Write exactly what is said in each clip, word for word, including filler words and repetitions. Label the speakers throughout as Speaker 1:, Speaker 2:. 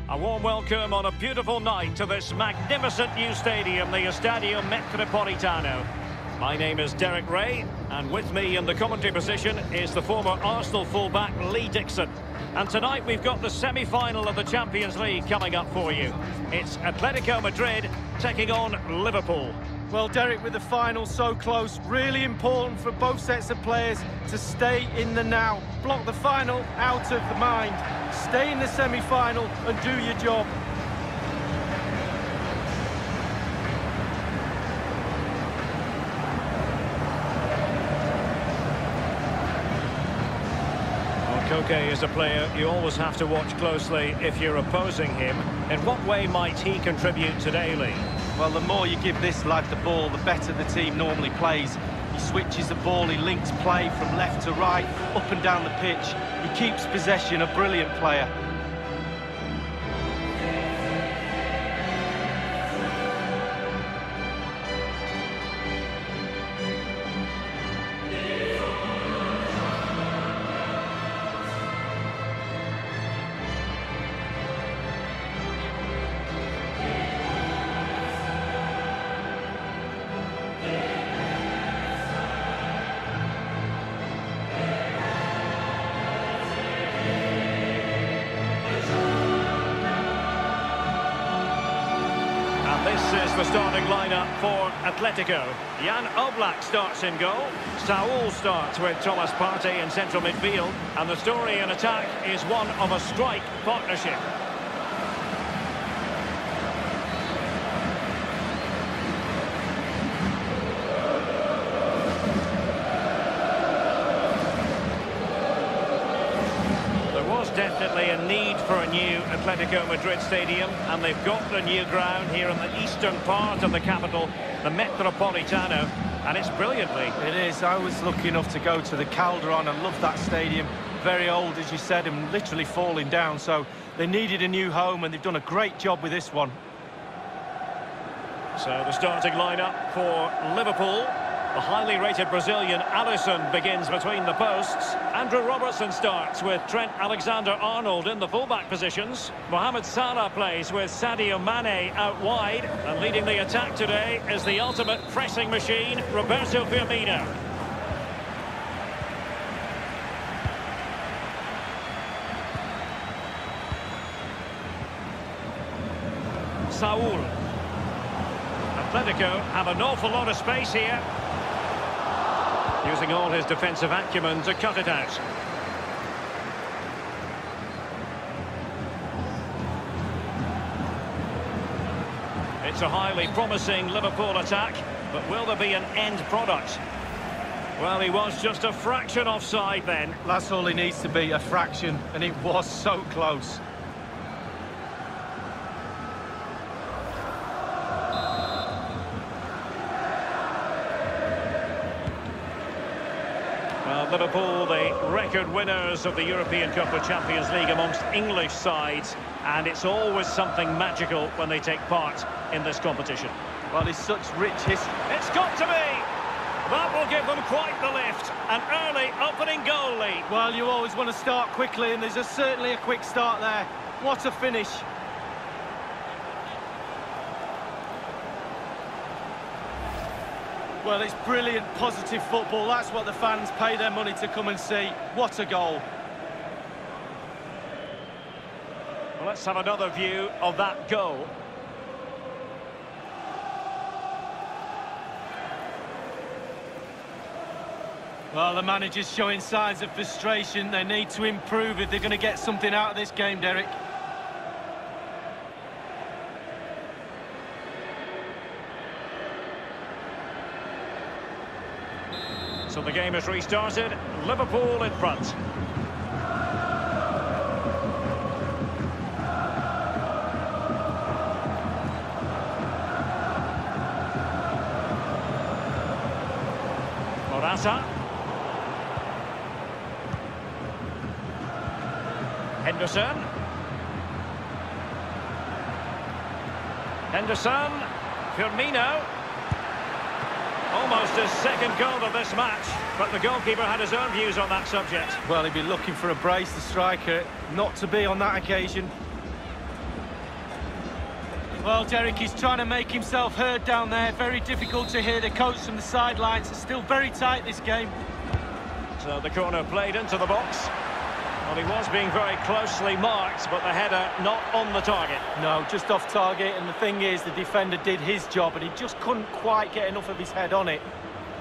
Speaker 1: A warm welcome on a beautiful night to this magnificent new stadium, the Estadio Metropolitano. My name is Derek Ray, and with me in the commentary position is the former Arsenal fullback Lee Dixon. And tonight we've got the semi-final of the Champions League coming up for you. It's Atletico Madrid taking on Liverpool.
Speaker 2: Well, Derek, with the final so close, really important for both sets of players to stay in the now. Block the final out of the mind. Stay in the semi-final and do your job.
Speaker 1: Well, Koke is a player you always have to watch closely if you're opposing him. In what way might he contribute today, Lee?
Speaker 2: Well, the more you give this lad the ball, the better the team normally plays. He switches the ball, he links play from left to right, up and down the pitch. He keeps possession, a brilliant player.
Speaker 1: This is the starting lineup for Atletico. Jan Oblak starts in goal. Saúl starts with Thomas Partey in central midfield. And the story in attack is one of a strike partnership. Definitely a need for a new Atletico Madrid stadium, and they've got the new ground here in the eastern part of the capital, the Metropolitano, and it's brilliantly.
Speaker 2: It is. I was lucky enough to go to the Calderon. I love that stadium. Very old, as you said, and literally falling down, so they needed a new home, and they've done a great job with this one.
Speaker 1: So the starting lineup for Liverpool. The highly rated Brazilian Alisson begins between the posts. Andrew Robertson starts with Trent Alexander-Arnold in the fullback positions. Mohamed Salah plays with Sadio Mane out wide. And leading the attack today is the ultimate pressing machine, Roberto Firmino. Saúl. Atletico have an awful lot of space here. Using all his defensive acumen to cut it out. It's a highly promising Liverpool attack, but will there be an end product? Well, he was just a fraction offside then.
Speaker 2: That's all he needs to be, a fraction, and it was so close.
Speaker 1: Well, Liverpool, the record winners of the European Cup of Champions League amongst English sides, and it's always something magical when they take part in this competition.
Speaker 2: Well, it's such rich history.
Speaker 1: It's got to be! That will give them quite the lift. An early opening goal lead.
Speaker 2: Well, you always want to start quickly, and there's a, certainly a quick start there. What a finish. Well, it's brilliant, positive football. That's what the fans pay their money to come and see. What a goal.
Speaker 1: Well, let's have another view of that goal.
Speaker 2: Well, the manager's showing signs of frustration. They need to improve if they're going to get something out of this game, Derek.
Speaker 1: So the game has restarted. Liverpool in front. Morata. Henderson. Henderson. Firmino. Almost his second goal of this match, but the goalkeeper had his own views on that subject.
Speaker 2: Well, he'd be looking for a brace, the striker, not to be on that occasion. Well, Derek, he's trying to make himself heard down there. Very difficult to hear the coach from the sidelines. It's still very tight, this game.
Speaker 1: So the corner played into the box. Well, he was being very closely marked, but the header not on the target.
Speaker 2: No, just off target, and the thing is, the defender did his job, and he just couldn't quite get enough of his head on it.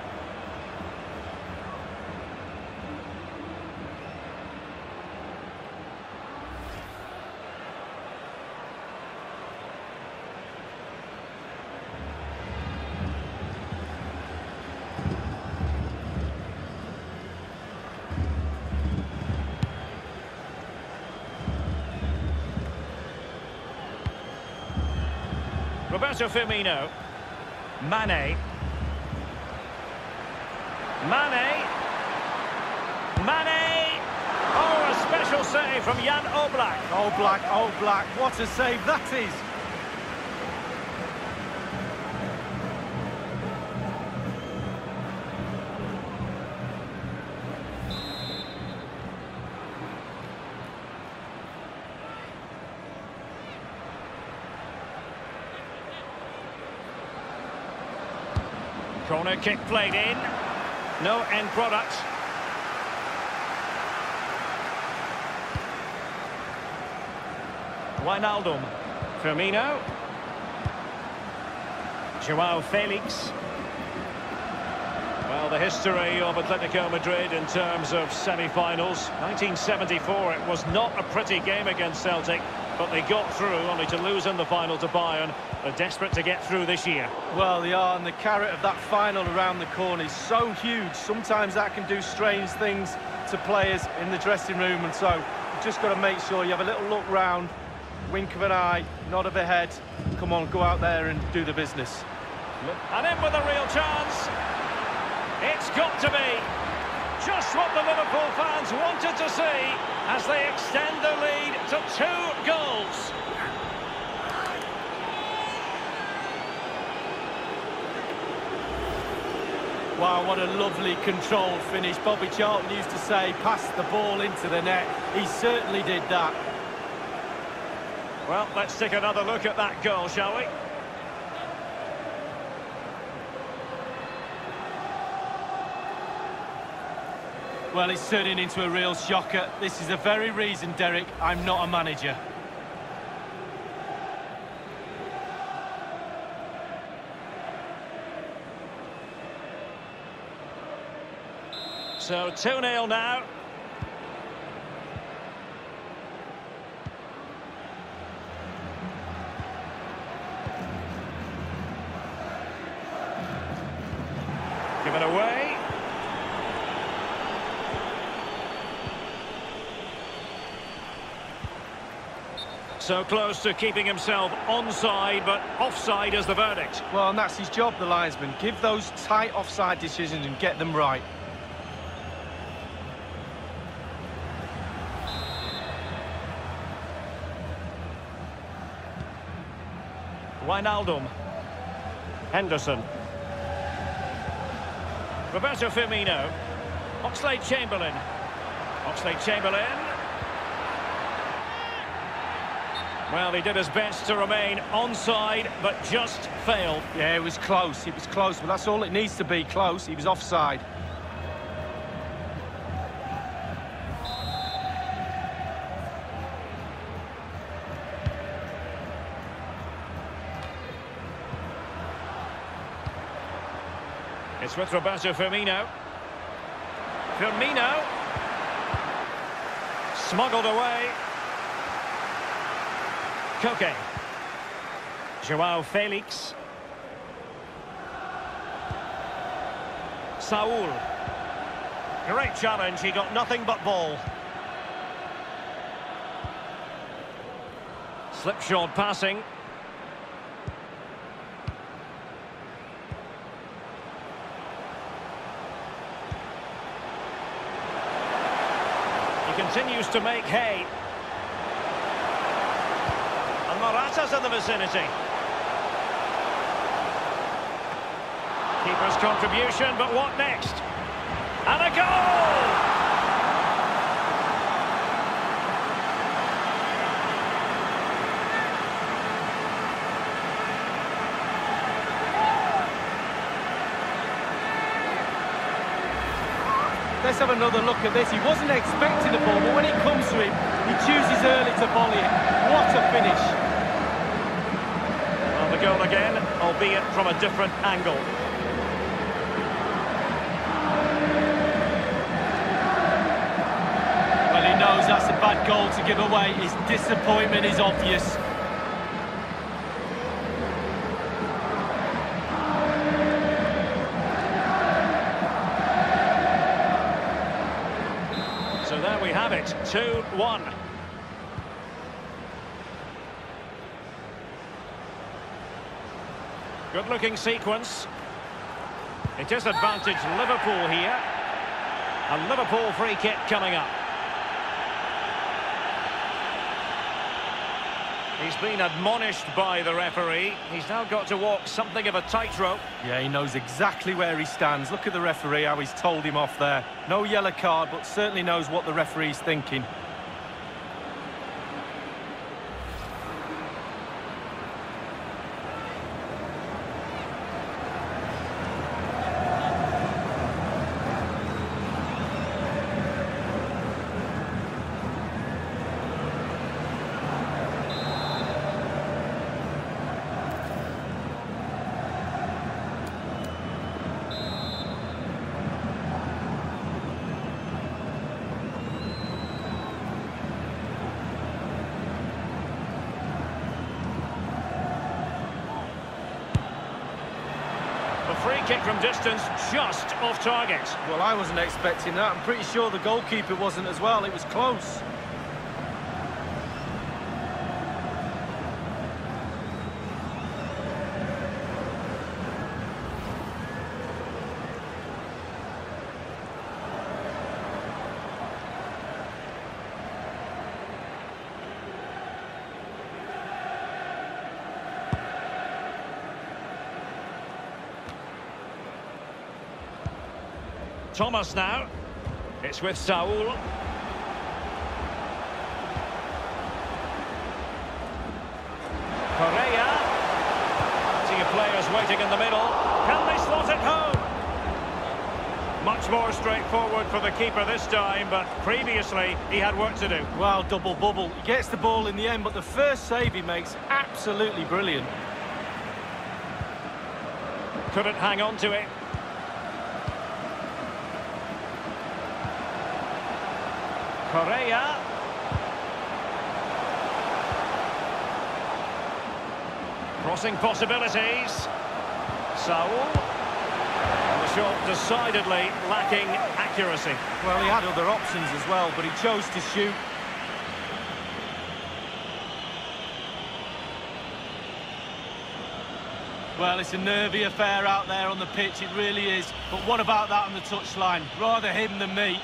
Speaker 1: Roberto Firmino. Mane. Mane. Mane. Oh, a special save from Jan Oblak.
Speaker 2: Oblak, Oblak, what a save that is.
Speaker 1: Corner kick played in. No end product. Wijnaldum. Firmino. Joao Felix. Well, the history of Atletico Madrid in terms of semi-finals. nineteen seventy-four, it was not a pretty game against Celtic, but they got through, only to lose in the final to Bayern. They're desperate to get through this year.
Speaker 2: Well, they are, and the carrot of that final around the corner is so huge. Sometimes that can do strange things to players in the dressing room, and so you've just got to make sure you have a little look round, wink of an eye, nod of a head. Come on, go out there and do the business.
Speaker 1: And in with a real chance. It's got to be just what the Liverpool fans wanted to see as they extend their lead to two goals.
Speaker 2: Wow, what a lovely controlled finish. Bobby Charlton used to say, pass the ball into the net. He certainly did that.
Speaker 1: Well, let's take another look at that goal, shall we?
Speaker 2: Well, it's turning into a real shocker. This is the very reason, Derek, I'm not a manager.
Speaker 1: So two nil now. Given away. So close to keeping himself onside, but offside is the verdict.
Speaker 2: Well, and that's his job, the linesman. Give those tight offside decisions and get them right.
Speaker 1: Wijnaldum. Henderson. Roberto Firmino. Oxlade-Chamberlain. Oxlade-Chamberlain. Well, he did his best to remain onside, but just failed.
Speaker 2: Yeah, it was close. It was close, but that's all it needs to be, close. He was offside.
Speaker 1: It's with Roberto Firmino. Firmino. Smuggled away. Koke. Joao Felix. Saul. Great challenge, he got nothing but ball. Slipshod passing. He continues to make hay. And Morata's in the vicinity. Keeper's contribution, but what next? And a goal!
Speaker 2: let's have another look at this. He wasn't expecting the ball, but when it comes to him, he chooses early to volley it. What a finish.
Speaker 1: Well, the goal again, albeit from a different angle.
Speaker 2: Well, he knows that's a bad goal to give away. His disappointment is obvious.
Speaker 1: So there we have it, two one. Good-looking sequence. It is advantage Liverpool here. A Liverpool free kick coming up. He's been admonished by the referee. He's now got to walk something of a tightrope.
Speaker 2: Yeah, he knows exactly where he stands. Look at the referee, how he's told him off there. No yellow card, but certainly knows what the referee's thinking.
Speaker 1: The free kick from distance, just off target.
Speaker 2: Well, I wasn't expecting that. I'm pretty sure the goalkeeper wasn't as well. It was close.
Speaker 1: Thomas now. It's with Saul. Correa. Plenty of players waiting in the middle. Can they slot it home? Much more straightforward for the keeper this time, but previously he had work to do.
Speaker 2: Well, double bubble. He gets the ball in the end, but the first save he makes, absolutely brilliant.
Speaker 1: Couldn't hang on to it. Correa. Crossing possibilities. Saul. And the shot decidedly lacking accuracy.
Speaker 2: Well, he had other options as well, but he chose to shoot. Well, it's a nervy affair out there on the pitch, it really is. But what about that on the touchline? Rather him than me.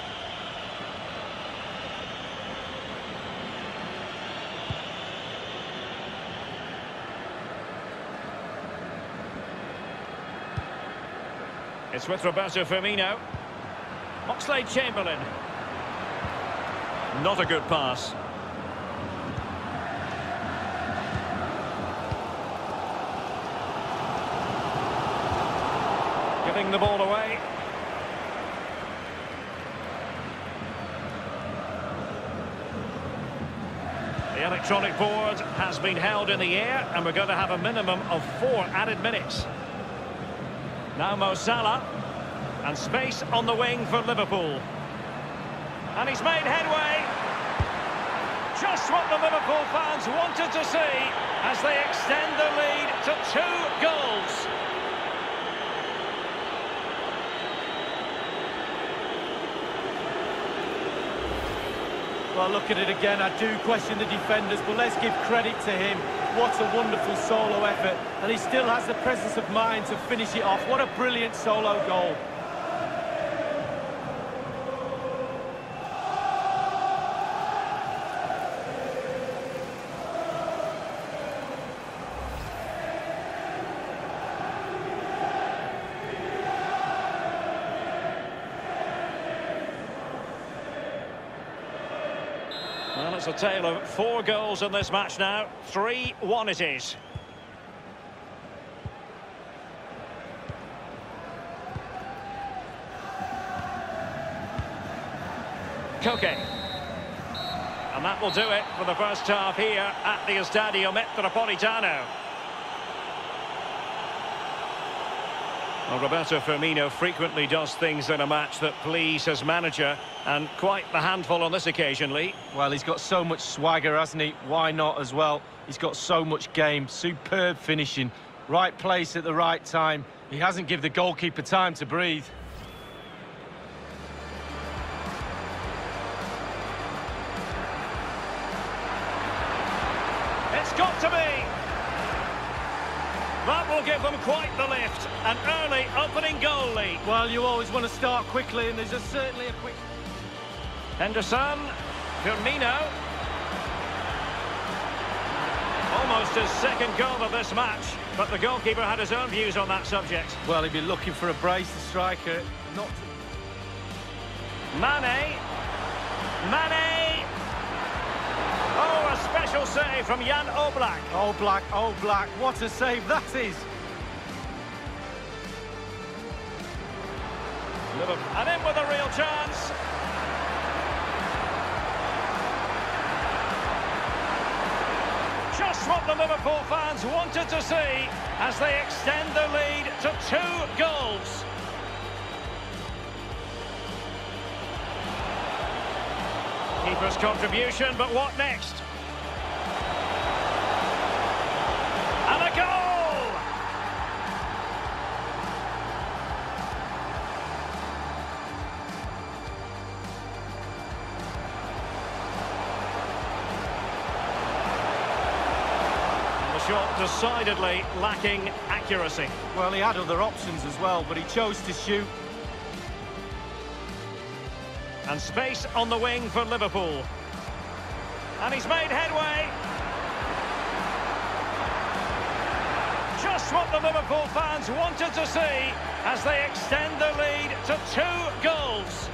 Speaker 1: It's with Roberto Firmino. Oxlade-Chamberlain. Not a good pass. Giving the ball away. The electronic board has been held in the air, and we're going to have a minimum of four added minutes. Now Mo Salah, and space on the wing for Liverpool. And he's made headway. Just what the Liverpool fans wanted to see as they extend the lead to two goals.
Speaker 2: Well, look at it again. I do question the defenders, but let's give credit to him. What a wonderful solo effort. And he still has the presence of mind to finish it off. What a brilliant solo goal.
Speaker 1: Well, it's a tale of four goals in this match now. three one it is. Koke. And that will do it for the first half here at the Estadio Metropolitano. Well, Roberto Firmino frequently does things in a match that please his manager, and quite the handful on this occasion, Lee.
Speaker 2: Well, he's got so much swagger, hasn't he? Why not as well? He's got so much game, superb finishing, right place at the right time. He hasn't given the goalkeeper time to breathe.
Speaker 1: It's got to be! That will give them quite the lift. An early opening goal lead.
Speaker 2: Well, you always want to start quickly, and there's a, certainly a quick...
Speaker 1: Henderson, Firmino. Almost his second goal of this match, but the goalkeeper had his own views on that subject.
Speaker 2: Well, he'd be looking for a brace, the striker. Not to...
Speaker 1: Mane. Mane. Oh, a special save from Jan Oblak.
Speaker 2: Oblak, Oblak, what a save that is.
Speaker 1: And in with a real chance. Just what the Liverpool fans wanted to see as they extend the lead to two goals. Keeper's contribution, but what next? And a goal! Shot decidedly lacking accuracy.
Speaker 2: Well, he had other options as well, but he chose to shoot.
Speaker 1: And space on the wing for Liverpool. And he's made headway. Just what the Liverpool fans wanted to see as they extend the lead to two goals.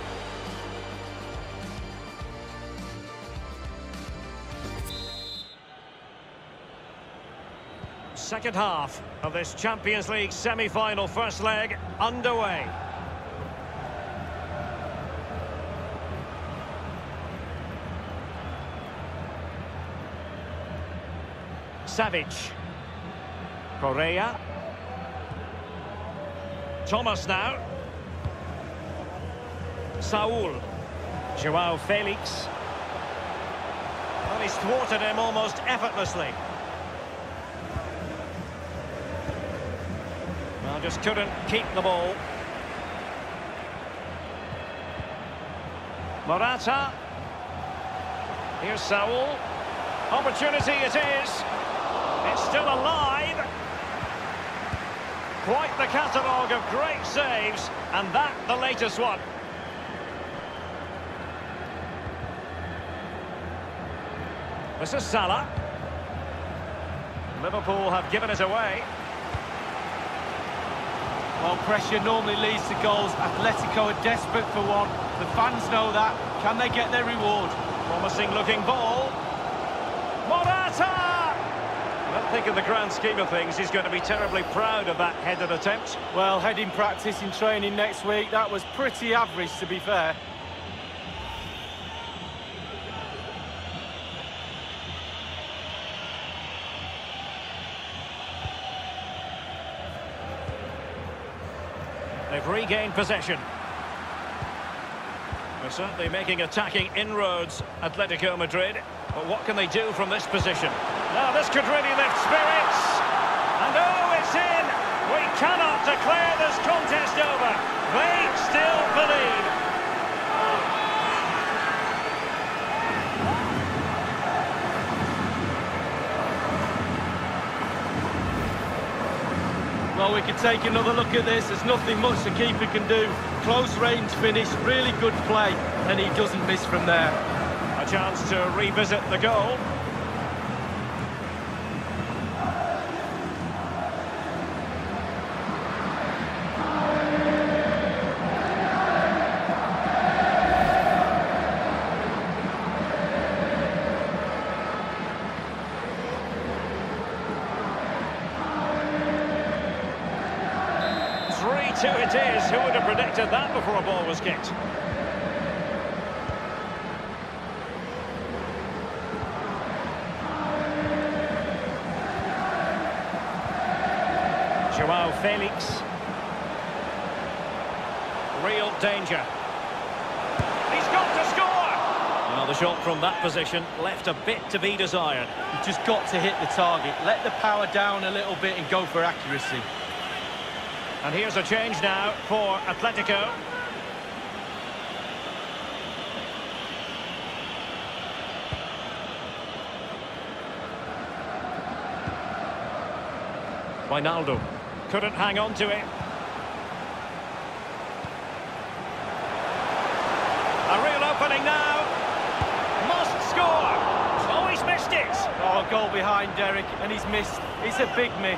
Speaker 1: Second half of this Champions League semi-final first leg underway. Savic. Correa. Thomas now. Saul. Joao Felix. Well, he's thwarted him almost effortlessly. Well, just couldn't keep the ball. Morata. Here's Saul. Opportunity it is. It's still alive. Quite the catalogue of great saves, and that the latest one. This is Salah. Liverpool have given it away.
Speaker 2: Well, pressure normally leads to goals. Atletico are desperate for one. The fans know that. Can they get their reward?
Speaker 1: Promising looking ball. Morata! I don't think in the grand scheme of things he's going to be terribly proud of that headed attempt.
Speaker 2: Well, heading practice in training next week, that was pretty average, to be fair.
Speaker 1: They've regained possession. They're certainly making attacking inroads, Atletico Madrid. But what can they do from this position? Now this could really lift spirits. And oh, it's in! We cannot declare this contest over. They still believe.
Speaker 2: Well, we could take another look at this. There's nothing much the keeper can do. Close range finish, really good play, and he doesn't miss from there.
Speaker 1: A chance to revisit the goal. three two it is. Who would have predicted that before a ball was kicked? Felix. Real danger. He's got to score! Well, the shot from that position left a bit to be desired.
Speaker 2: You've just got to hit the target. Let the power down a little bit and go for accuracy.
Speaker 1: And here's a change now for Atletico. Wijnaldum couldn't hang on to it. A real opening now. Must score. Oh, he's missed it.
Speaker 2: Oh, goal behind Derek, and he's missed. It's a big miss.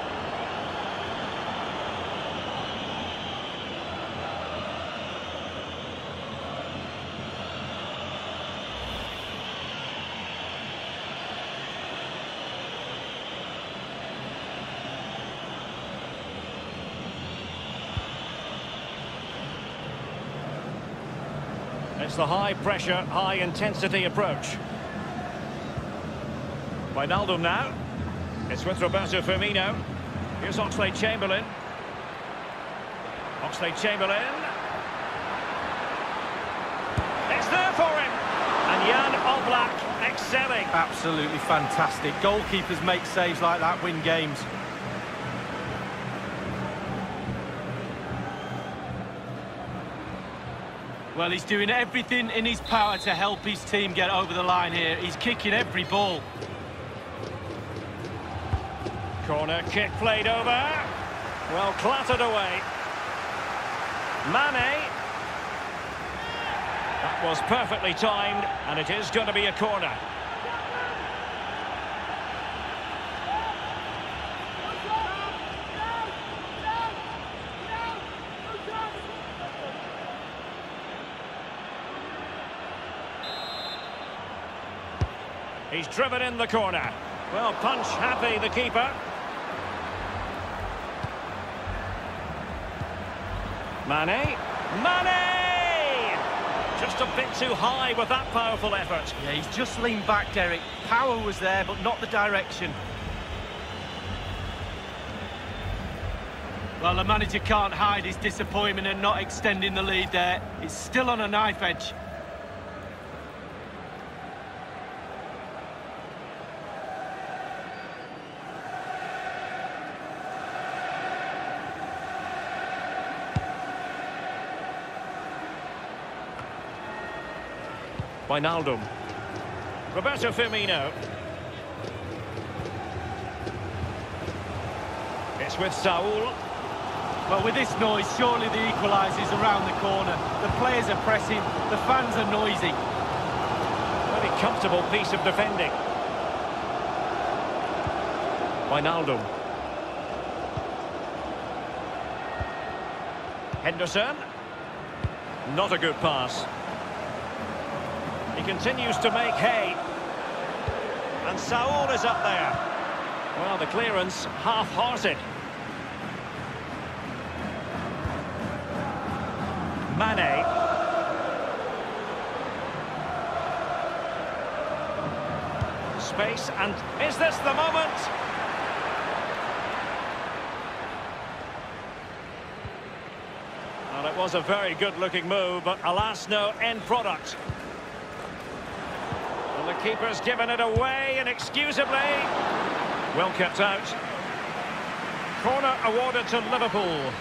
Speaker 1: It's the high-pressure, high-intensity approach. Wijnaldum now. It's with Roberto Firmino. Here's Oxlade-Chamberlain. Oxlade-Chamberlain. It's there for him. And Jan Oblak excelling.
Speaker 2: Absolutely fantastic. Goalkeepers make saves like that, win games. Well, he's doing everything in his power to help his team get over the line here. He's kicking every ball.
Speaker 1: Corner kick played over. Well, clattered away. Mane. That was perfectly timed, and it is going to be a corner. He's driven in the corner. Well, punch happy, the keeper. Mane. Mane! Just a bit too high with that powerful effort.
Speaker 2: Yeah, he's just leaned back, Derek. Power was there, but not the direction. Well, the manager can't hide his disappointment and not extending the lead there. It's still on a knife edge.
Speaker 1: Wijnaldum. Roberto Firmino. It's with Saul.
Speaker 2: Well, with this noise, surely the equaliser's around the corner. The players are pressing, the fans are noisy.
Speaker 1: Very comfortable piece of defending. Wijnaldum. Henderson. Not a good pass. He continues to make hay. And Saul is up there. Well, the clearance half-hearted. Mane. Space, and is this the moment? Well, it was a very good-looking move, but alas, no end product. And the keeper's given it away inexcusably. Well kept out. Corner awarded to Liverpool.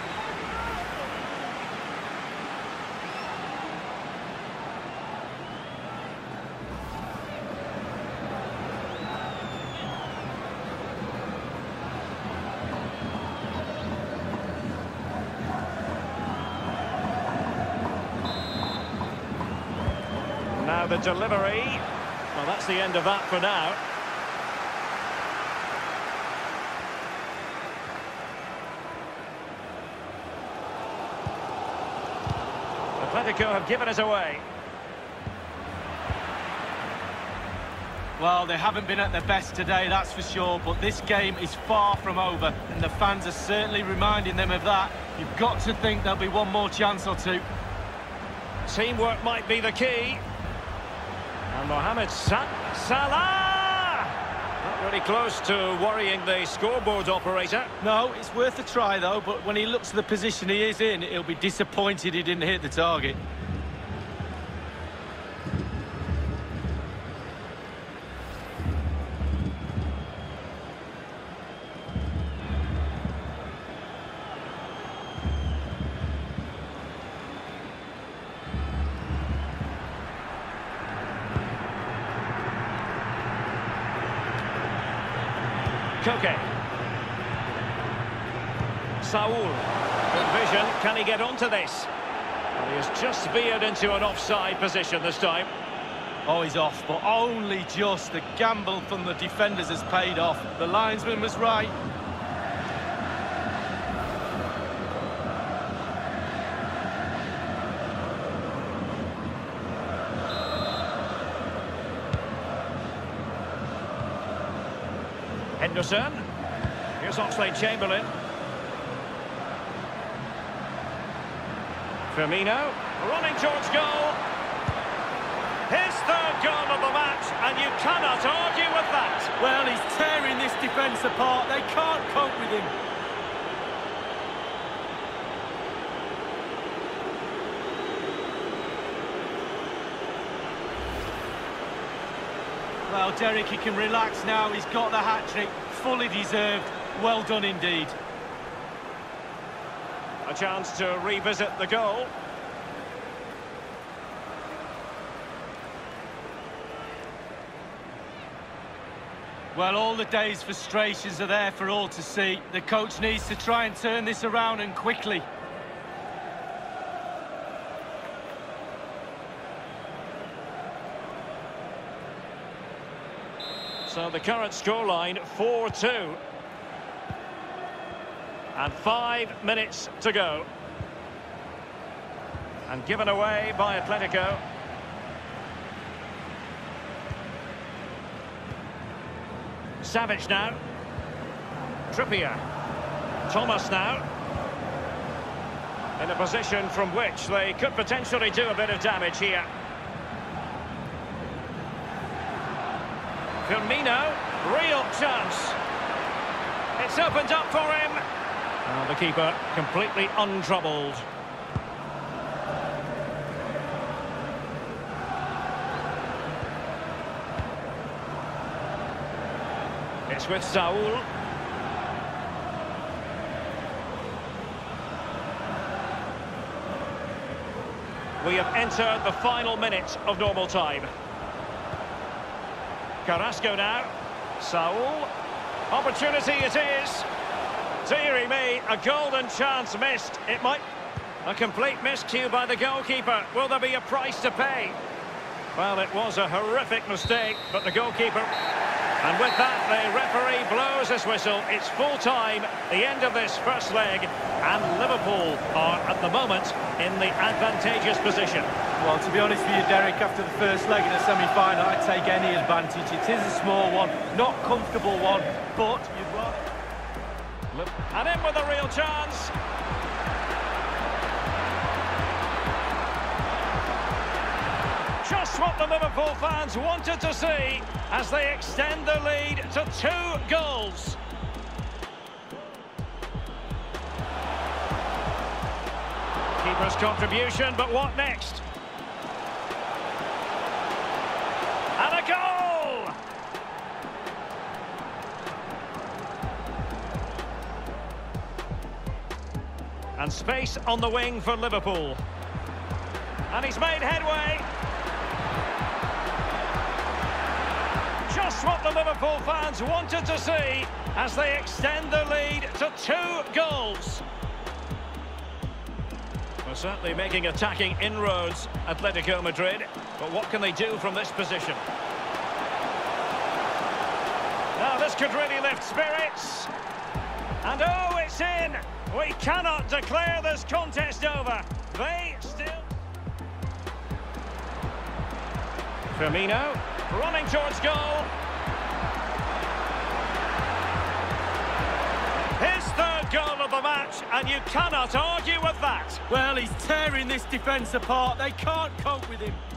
Speaker 1: Now the delivery. Well, that's the end of that for now. Atletico have given us away.
Speaker 2: Well, they haven't been at their best today, that's for sure, but this game is far from over, and the fans are certainly reminding them of that. You've got to think there'll be one more chance or two.
Speaker 1: Teamwork might be the key. And Mohamed Sa Salah! Pretty close to worrying the scoreboard operator.
Speaker 2: No, it's worth a try though, but when he looks at the position he is in, he'll be disappointed he didn't hit the target.
Speaker 1: Koke. Saul. Good vision. Can he get onto this? Well, he has just veered into an offside position this time.
Speaker 2: Oh, he's off, but only just. The gamble from the defenders has paid off. The linesman was right.
Speaker 1: Henderson. Here's Oxlade-Chamberlain. Firmino. Running towards goal. His third goal of the match, and you cannot argue with that.
Speaker 2: Well, he's tearing this defence apart. They can't cope with him. Well, Derek, he can relax now. He's got the hat-trick. Fully deserved. Well done indeed.
Speaker 1: A chance to revisit the goal.
Speaker 2: Well, all the day's frustrations are there for all to see. The coach needs to try and turn this around, and quickly.
Speaker 1: So the current scoreline, four two. And five minutes to go. And given away by Atletico. Savic now. Trippier. Thomas now. In a position from which they could potentially do a bit of damage here. Firmino, real chance. It's opened up for him. Oh, the keeper completely untroubled. It's with Saul. We have entered the final minute of normal time. Carrasco now. Saul. Opportunity it is. Deary me, a golden chance missed. It might... A complete miscue by the goalkeeper. Will there be a price to pay? Well, it was a horrific mistake, but the goalkeeper... And with that, the referee blows his whistle. It's full-time, the end of this first leg, and Liverpool are, at the moment, in the advantageous position.
Speaker 2: Well, to be honest with you, Derek, after the first leg in a semi-final, I'd take any advantage. It is a small one, not comfortable one, but you'd rather...
Speaker 1: And in with a real chance. Just what the Liverpool fans wanted to see as they extend the lead to two goals. Keeper's contribution, but what next? And a goal! And space on the wing for Liverpool. And he's made headway. Just what the Liverpool fans wanted to see as they extend the lead to two goals. Well, certainly making attacking inroads, Atletico Madrid. But what can they do from this position? Now this could really lift spirits. And oh, it's in! We cannot declare this contest over. They still... Firmino, running towards goal. His third goal of the match, and you cannot argue with that.
Speaker 2: Well, he's tearing this defence apart. They can't cope with him.